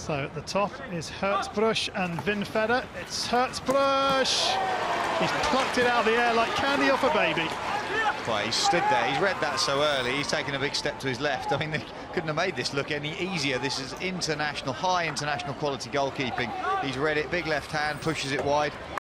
So at the top is Hertzbruch and Vinfeder. It's Hertzbruch. He's plucked it out of the air like candy off a baby. Well, he stood there, he's read that so early, he's taken a big step to his left. I mean, they couldn't have made this look any easier. This is international, high international quality goalkeeping. He's read it, big left hand, pushes it wide.